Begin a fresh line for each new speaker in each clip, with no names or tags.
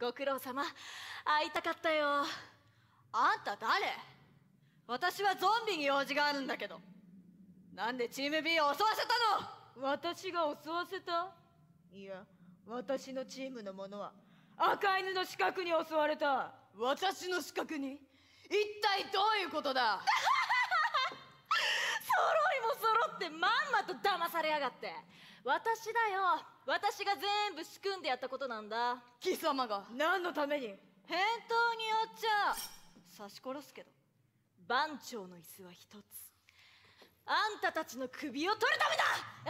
ご苦労様。会いたかったよ。あんた誰？私はゾンビに用事があるんだけど。なんでチーム B を襲わせたの？
私が襲わせた？いや、私のチームの者は赤犬の死角に襲われた。
私の死角に？一体どういうことだ？揃いも揃ってまんまと騙されやがって。私だよ。私が全部仕組んでやったことなんだ。貴様が
何のために？
返答によっちゃ刺し殺すけど、番長の椅子は一つ。あんたたちの首を取るため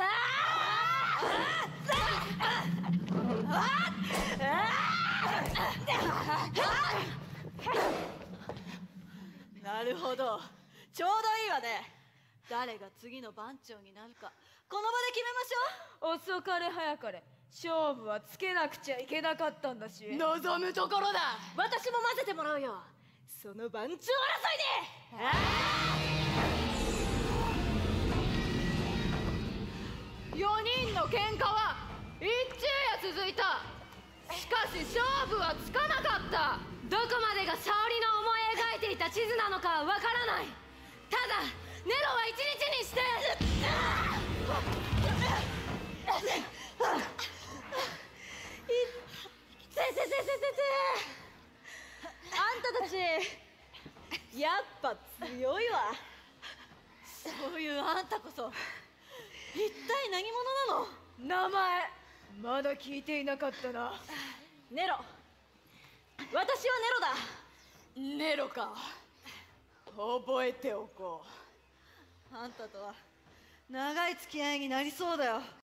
だ。なるほど、ちょうどいいわね。誰が次の番長になるかこの場で決めましょう。
遅かれ早かれ勝負はつけなくちゃいけなかったんだし。
望むところだ。私も混ぜてもらうよ、その番長争いで。
4人の喧嘩は一昼夜続いた。しかし勝負はつかなかった。どこまでが沙織の思い描いていた地図なのかわからない。ただネロは一日にして
あんたたちやっぱ強いわ。そういうあんたこそ一体何者なの？
名前まだ聞いていなかったな。
ネロ。私はネロだ。ネロか。覚えておこう。あんたとは長い付き合いになりそうだよ。